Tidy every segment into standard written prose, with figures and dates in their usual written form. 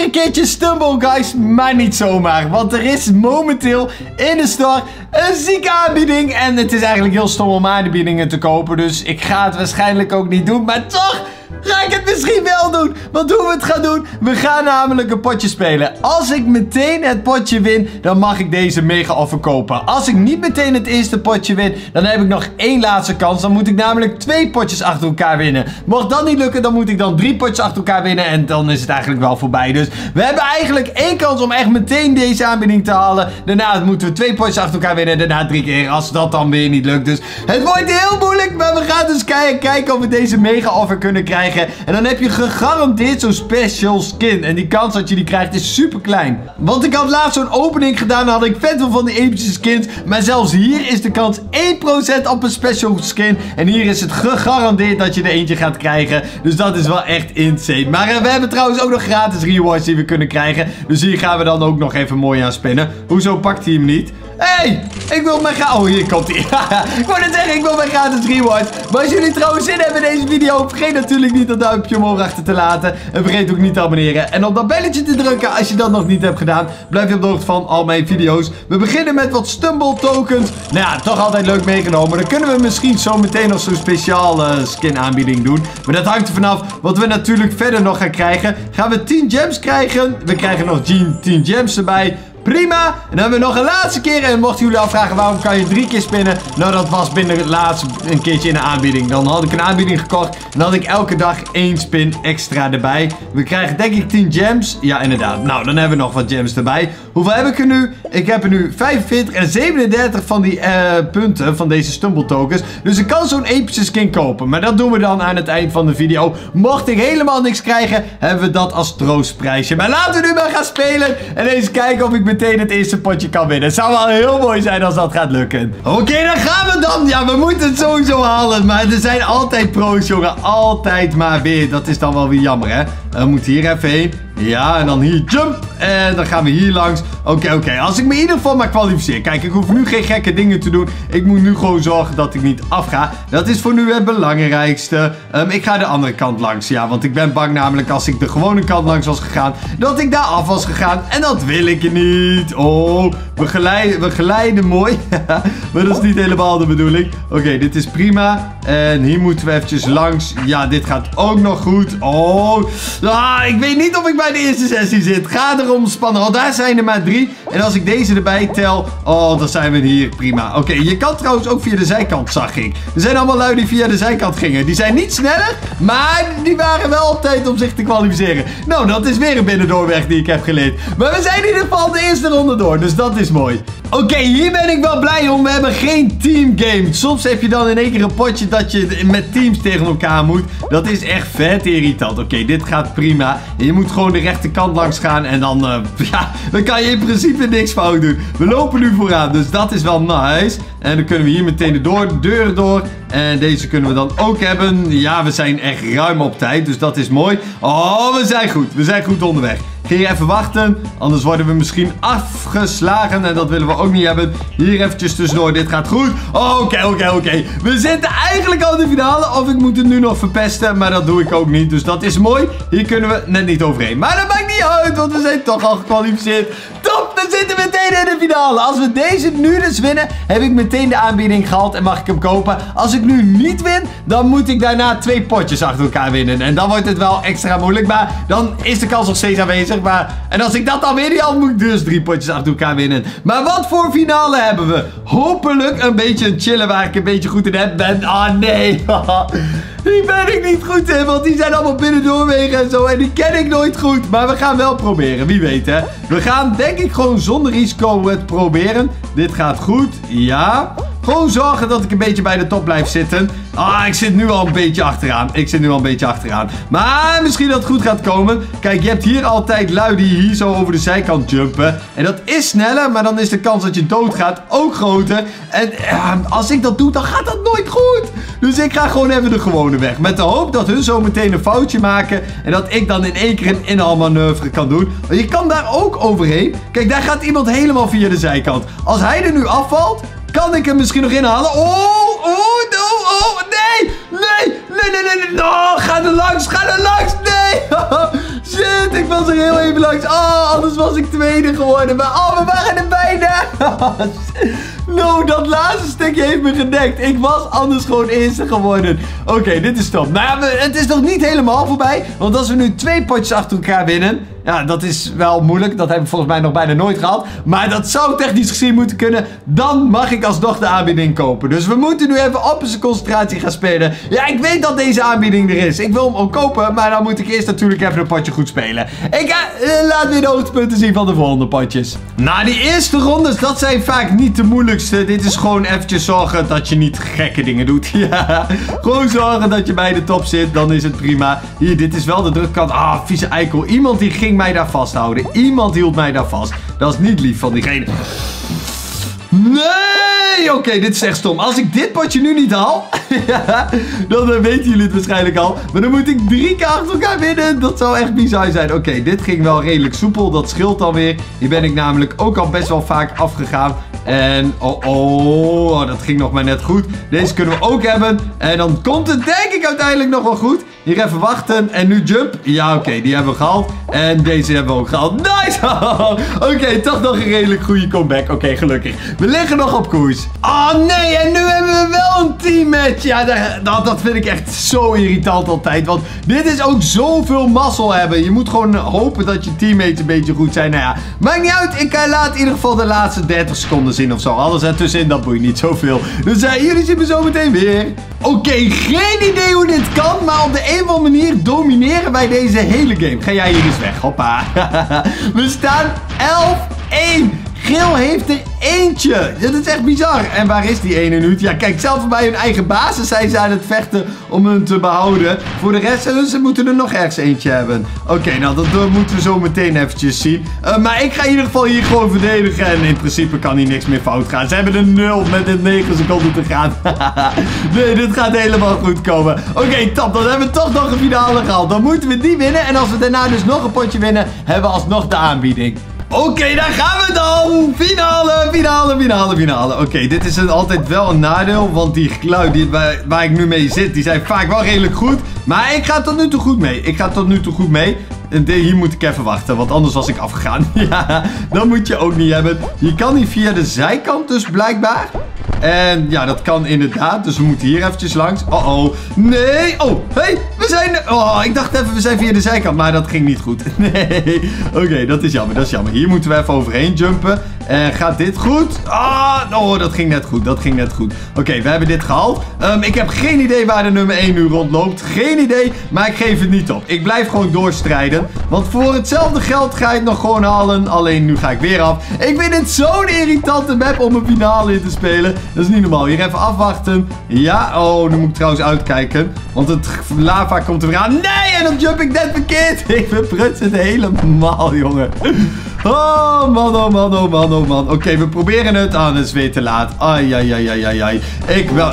een keertje Stumble, guys. Maar niet zomaar. Want er is momenteel in de store een zieke aanbieding. En het is eigenlijk heel stom om aanbiedingen te kopen. Dus ik ga het waarschijnlijk ook niet doen. Maar toch ga ik het misschien wel doen. Want hoe we het gaan doen, we gaan namelijk een potje spelen. Als ik meteen het potje win, dan mag ik deze mega offer kopen. Als ik niet meteen het eerste potje win, dan heb ik nog één laatste kans. Dan moet ik namelijk 2 potjes achter elkaar winnen. Mocht dat niet lukken, dan moet ik dan 3 potjes achter elkaar winnen. En dan is het eigenlijk wel voorbij. Dus we hebben eigenlijk 1 kans om echt meteen deze aanbieding te halen. Daarna moeten we 2 potjes achter elkaar winnen. Daarna 3 keer, als dat dan weer niet lukt. Dus het wordt heel moeilijk, maar we gaan dus kijken of we deze mega offer kunnen krijgen. En dan heb je gegarandeerd zo'n special skin. En die kans dat je die krijgt is super klein. Want ik had laatst zo'n opening gedaan. Dan had ik vet veel van die epische skins. Maar zelfs hier is de kans 1% op een special skin. En hier is het gegarandeerd dat je er eentje gaat krijgen. Dus dat is wel echt insane. Maar we hebben trouwens ook nog gratis rewards die we kunnen krijgen. Dus hier gaan we dan ook nog even mooi aan spinnen. Hoezo pakt hij hem niet? Hey, ik wil mijn gratis... Oh, hier komt hij. Ik wou net zeggen, ik wil mijn gratis rewards. Maar als jullie trouwens zin hebben in deze video, vergeet natuurlijk niet dat duimpje omhoog achter te laten. En vergeet ook niet te abonneren. En op dat belletje te drukken als je dat nog niet hebt gedaan. Blijf je op de hoogte van al mijn video's. We beginnen met wat Stumble tokens. Nou ja, toch altijd leuk meegenomen. Dan kunnen we misschien zo meteen nog zo'n speciale skin aanbieding doen. Maar dat hangt er vanaf wat we natuurlijk verder nog gaan krijgen. Gaan we 10 gems krijgen? We krijgen nog 10 gems erbij. Prima. En dan hebben we nog een laatste keer. En mochten jullie afvragen waarom kan je 3 keer spinnen. Nou, dat was binnen het laatste een keertje in de aanbieding. Dan had ik een aanbieding gekocht. En dan had ik elke dag 1 spin extra erbij. We krijgen denk ik 10 gems. Ja, inderdaad. Nou, dan hebben we nog wat gems erbij. Hoeveel heb ik er nu? Ik heb er nu 45 en 37 van die punten van deze Stumble tokens. Dus ik kan zo'n epische skin kopen. Maar dat doen we dan aan het eind van de video. Mocht ik helemaal niks krijgen, hebben we dat als troostprijsje. Maar laten we nu maar gaan spelen. En eens kijken of ik meteen het eerste potje kan winnen. Het zou wel heel mooi zijn als dat gaat lukken. Oké, dan gaan we dan. Ja, we moeten het sowieso halen. Maar er zijn altijd pro's, jongen. Altijd maar weer. Dat is dan wel weer jammer, hè. We moeten hier even heen. Ja, en dan hier jump. En dan gaan we hier langs. Oké. Als ik me in ieder geval maar kwalificeer. Kijk, ik hoef nu geen gekke dingen te doen. Ik moet nu gewoon zorgen dat ik niet afga. Dat is voor nu het belangrijkste. Ik ga de andere kant langs. Ja, want ik ben bang namelijk als ik de gewone kant langs was gegaan, dat ik daar af was gegaan. En dat wil ik niet. Oh, we glijden mooi. Maar dat is niet helemaal de bedoeling. Oké, dit is prima. En hier moeten we eventjes langs. Ja, dit gaat ook nog goed. Oh, ik weet niet of ik bij de eerste sessie zit. Ga erom spannen. Oh, daar zijn er maar 3. En als ik deze erbij tel, oh, dan zijn we hier. Prima. Oké, je kan trouwens ook via de zijkant, zag ik. Er zijn allemaal lui die via de zijkant gingen. Die zijn niet sneller, maar die waren wel op tijd om zich te kwalificeren. Nou, dat is weer een binnendoorweg die ik heb geleerd. Maar we zijn in ieder geval de eerste ronde door, dus dat is mooi. Oké, hier ben ik wel blij om. We hebben geen teamgame. Soms heb je dan in één keer een potje dat je met teams tegen elkaar moet. Dat is echt vet irritant. Oké, dit gaat prima. Je moet gewoon de rechterkant langs gaan en dan, ja, dan kan je in principe niks fout doen. We lopen nu vooraan, dus dat is wel nice. En dan kunnen we hier meteen de deur door. En deze kunnen we dan ook hebben. Ja, we zijn echt ruim op tijd, dus dat is mooi. Oh, we zijn goed. We zijn goed onderweg. Hier even wachten, anders worden we misschien afgeslagen en dat willen we ook niet hebben. Hier eventjes tussendoor, dit gaat goed. Oké. We zitten eigenlijk al in de finale, of ik moet het nu nog verpesten, maar dat doe ik ook niet. Dus dat is mooi. Hier kunnen we net niet overheen. Maar dat maakt niet uit, want we zijn toch al gekwalificeerd. Top, dan zitten we meteen in de finale. Als we deze nu dus winnen, heb ik meteen de aanbieding gehaald en mag ik hem kopen. Als ik nu niet win, dan moet ik daarna 2 potjes achter elkaar winnen. En dan wordt het wel extra moeilijk, maar dan is de kans nog steeds aanwezig. En als ik dat dan weer niet had, moet ik dus 3 potjes achter elkaar winnen. Maar wat voor finale hebben we? Hopelijk een beetje een chillen waar ik een beetje goed in ben. Ah, nee. Die ben ik niet goed in, want die zijn allemaal binnendoorwegen en zo. En die ken ik nooit goed. Maar we gaan wel proberen, wie weet, hè. We gaan denk ik gewoon zonder risico het proberen. Dit gaat goed, ja. Gewoon zorgen dat ik een beetje bij de top blijf zitten. Ah, ik zit nu al een beetje achteraan. Maar misschien dat het goed gaat komen. Kijk, je hebt hier altijd lui die hier zo over de zijkant jumpen. En dat is sneller, maar dan is de kans dat je doodgaat ook groter. En als ik dat doe, dan gaat dat nooit goed. Dus ik ga gewoon even de gewone weg. Met de hoop dat hun zo meteen een foutje maken. En dat ik dan in één keer een inhaalmanoeuvre kan doen. Want je kan daar ook overheen. Kijk, daar gaat iemand helemaal via de zijkant. Als hij er nu afvalt, kan ik hem misschien nog inhalen. Nee. Oh, ga er langs. Nee. Shit, ik was er heel even langs. Oh, anders was ik tweede geworden. Maar we waren er bijna. No, dat laatste stukje heeft me gedekt. Ik was anders gewoon eerste geworden. Oké, dit is top. Nou ja, het is nog niet helemaal voorbij. Want als we nu 2 potjes achter elkaar winnen... Ja, dat is wel moeilijk. Dat heb ik volgens mij nog bijna nooit gehad. Maar dat zou technisch gezien moeten kunnen. Dan mag ik alsnog de aanbieding kopen. Dus we moeten nu even op zijn concentratie gaan spelen. Ja, ik weet dat deze aanbieding er is. Ik wil hem ook kopen. Maar dan moet ik eerst natuurlijk even een potje goed spelen. Ik laat weer de hoogtepunten zien van de volgende potjes. Nou, die eerste rondes, dat zijn vaak niet de moeilijkste. Dit is gewoon eventjes zorgen dat je niet gekke dingen doet. Ja, gewoon zorgen dat je bij de top zit. Dan is het prima. Hier, dit is wel de drukkant. Ah, vieze eikel. Iemand die ging mij daar vasthouden. Iemand hield mij daar vast. Dat is niet lief van diegene. Nee! Oké, dit is echt stom. Als ik dit potje nu niet haal... dan weten jullie het waarschijnlijk al. Maar dan moet ik 3 keer achter elkaar winnen. Dat zou echt bizar zijn. Oké, dit ging wel redelijk soepel. Dat scheelt alweer. Hier ben ik namelijk ook al best wel vaak afgegaan. En dat ging nog maar net goed. Deze kunnen we ook hebben. En dan komt het denk ik uiteindelijk nog wel goed. Hier even wachten. En nu jump. Ja, oké, die hebben we gehaald. En deze hebben we ook gehaald. Nice! Oké, toch nog een redelijk goede comeback. Oké, gelukkig. We liggen nog op koers. Oh nee, en nu hebben we wel een teammatch. Ja, dat vind ik echt zo irritant altijd. Want dit is ook zoveel mazzel hebben. Je moet gewoon hopen dat je teammates een beetje goed zijn. Nou ja, maakt niet uit. Ik laat in ieder geval de laatste 30 seconden zien of zo. Alles ertussenin, dat boeit niet zoveel. Dus jullie zien me zo meteen weer. Oké, geen idee hoe dit kan. Maar op de een of andere manier domineren wij deze hele game. Ga jij hier dus weg. Hoppa. We staan 11-1. Geel heeft er eentje. Dit is echt bizar. En waar is die ene nu? Ja, kijk, zelfs bij hun eigen basis zijn ze aan het vechten om hem te behouden. Voor de rest, ze moeten er nog ergens eentje hebben. Oké, nou, dat moeten we zo meteen eventjes zien. Maar ik ga in ieder geval hier gewoon verdedigen. En in principe kan hier niks meer fout gaan. Ze hebben een 0 met 9 seconden te gaan. Nee, dit gaat helemaal goed komen. Oké, top. Dan hebben we toch nog een finale gehaald. Dan moeten we die winnen. En als we daarna dus nog een potje winnen, hebben we alsnog de aanbieding. Oké, daar gaan we dan! Finale. Oké, dit is altijd wel een nadeel, want die geluiden waar ik nu mee zit, die zijn vaak wel redelijk goed. Maar ik ga tot nu toe goed mee. En hier moet ik even wachten, want anders was ik afgegaan. Ja, dat moet je ook niet hebben. Je kan hier via de zijkant dus blijkbaar. En ja, dat kan inderdaad. Dus we moeten hier eventjes langs. Nee. Hey, we zijn... ik dacht even, we zijn via de zijkant. Maar dat ging niet goed. Nee. Oké, dat is jammer. Hier moeten we even overheen jumpen. Gaat dit goed? Dat ging net goed. Oké, we hebben dit gehaald. Ik heb geen idee waar de nummer 1 nu rondloopt. Geen idee, maar ik geef het niet op. Ik blijf gewoon doorstrijden. Want voor hetzelfde geld ga ik het nog gewoon halen. Alleen nu ga ik weer af. Ik vind het zo'n irritante map om een finale in te spelen. Dat is niet normaal. Hier even afwachten. Ja, nu moet ik trouwens uitkijken. Want het lava komt er weer aan. Nee, en dan jump ik net verkeerd. Ik verpruts het helemaal, jongen. Oh man. Oké, we proberen het. Dat is weer te laat. Ai. Ik wel.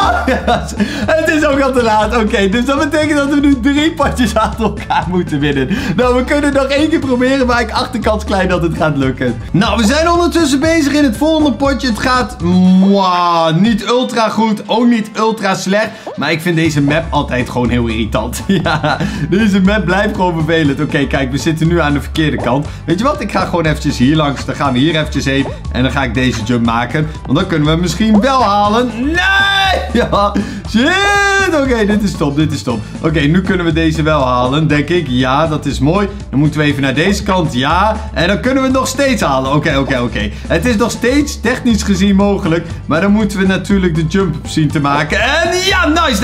Het is ook al te laat. Oké, dus dat betekent dat we nu 3 potjes achter elkaar moeten winnen. Nou, we kunnen nog 1 keer proberen, maar ik acht de kans klein dat het gaat lukken. Nou, we zijn ondertussen bezig in het volgende potje. Het gaat niet ultra goed, ook niet ultra slecht. Maar ik vind deze map altijd gewoon heel irritant. Ja, deze map blijft gewoon vervelend. Oké, kijk, we zitten nu aan de verkeerde kant. Weet je wat? Ik ga gewoon eventjes hier langs. Dan gaan we hier eventjes heen. En dan ga ik deze jump maken. Want dan kunnen we hem misschien wel halen. Nee! Ja, shit! Oké, dit is top. Oké, nu kunnen we deze wel halen, denk ik. Ja, dat is mooi. Dan moeten we even naar deze kant. Ja. En dan kunnen we het nog steeds halen. Oké. Het is nog steeds technisch gezien mogelijk. Maar dan moeten we natuurlijk de jump zien te maken. En ja, nice.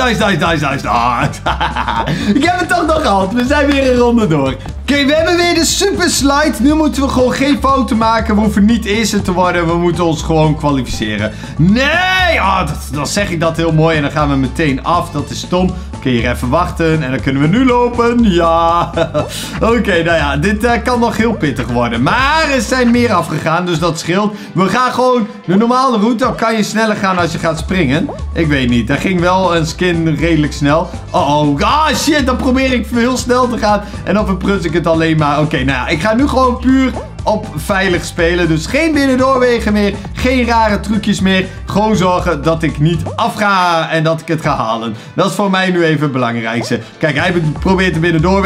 Ik heb het toch nog gehad. We zijn weer een ronde door. Oké, we hebben weer de super slide. Nu moeten we gewoon geen fouten maken. We hoeven niet eerste te worden. We moeten ons gewoon kwalificeren. Nee! Dan zeg ik dat heel mooi. En dan gaan we meteen af. Dat is stom. Oké, hier even wachten. En dan kunnen we nu lopen. Ja. Oké, nou ja. Dit kan nog heel pittig worden. Maar er zijn meer afgegaan. Dus dat scheelt. We gaan gewoon de normale route. Dan kan je sneller gaan als je gaat springen. Ik weet niet. Daar ging wel een skin redelijk snel. Shit. Dan probeer ik heel snel te gaan. En dan verpruts ik het alleen maar. Oké, nou ja. Ik ga nu gewoon puur op veilig spelen. Dus geen binnendoorwegen meer. Geen rare trucjes meer. Gewoon zorgen dat ik niet afga en dat ik het ga halen. Dat is voor mij nu even het belangrijkste. Kijk, hij probeert de binnendoorweg.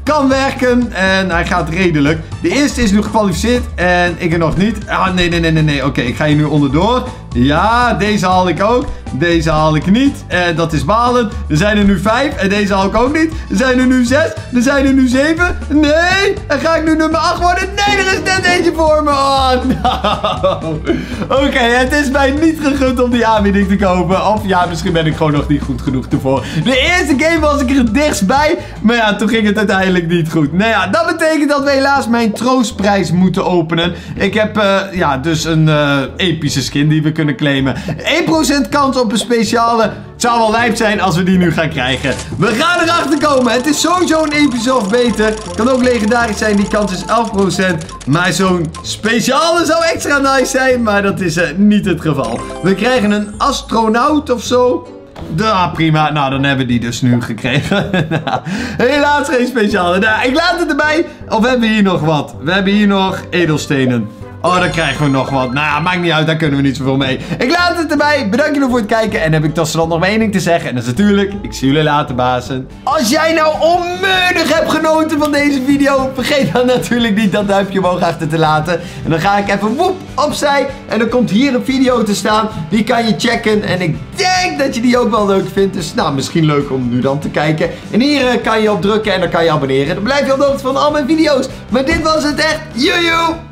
kan werken en hij gaat redelijk. De eerste is nu gekwalificeerd en ik er nog niet. Ah, nee. Oké, ik ga hier nu onderdoor. Ja, deze haal ik ook. Deze haal ik niet. En dat is balen. Er zijn er nu 5 en deze haal ik ook niet. Er zijn er nu 6. Er zijn er nu 7. Nee. En ga ik nu nummer 8 worden? Nee, er is net eentje voor me. Oh, no. Oké, het is mij niet gegund om die aanbieding te kopen. Of ja, misschien ben ik gewoon nog niet goed genoeg ervoor. De eerste game was ik er het dichtst bij. Maar ja, toen ging het uiteindelijk niet goed. Nou ja, dat betekent dat we helaas mijn troostprijs moeten openen. Ik heb ja, dus een epische skin die we kunnen claimen. 1% kans op een speciale. Het zou wel lijp zijn als we die nu gaan krijgen. We gaan erachter komen. Het is sowieso een epische of beter. Kan ook legendarisch zijn. Die kans is 11%. Maar zo'n speciale zou extra nice zijn. Maar dat is niet het geval. We krijgen een astronaut of zo. Ja, prima. Nou, dan hebben we die dus nu gekregen. Helaas geen speciale. Nou, ik laat het erbij. Of hebben we hier nog wat? We hebben hier nog edelstenen. Oh, dan krijgen we nog wat. Nou ja, maakt niet uit, daar kunnen we niet zoveel mee. Ik laat het erbij. Bedankt jullie voor het kijken. En heb ik tot slot nog maar één ding te zeggen. En dat is natuurlijk, ik zie jullie later, bazen. Als jij nou onmiddellijk hebt genoten van deze video, vergeet dan natuurlijk niet dat duimpje omhoog achter te laten. En dan ga ik even woep opzij. En dan komt hier een video te staan. Die kan je checken. En ik denk dat je die ook wel leuk vindt. Dus nou, misschien leuk om nu dan te kijken. En hier kan je op drukken en dan kan je abonneren. Dan blijf je op de hoogte van al mijn video's. Maar dit was het echt. Joejoe!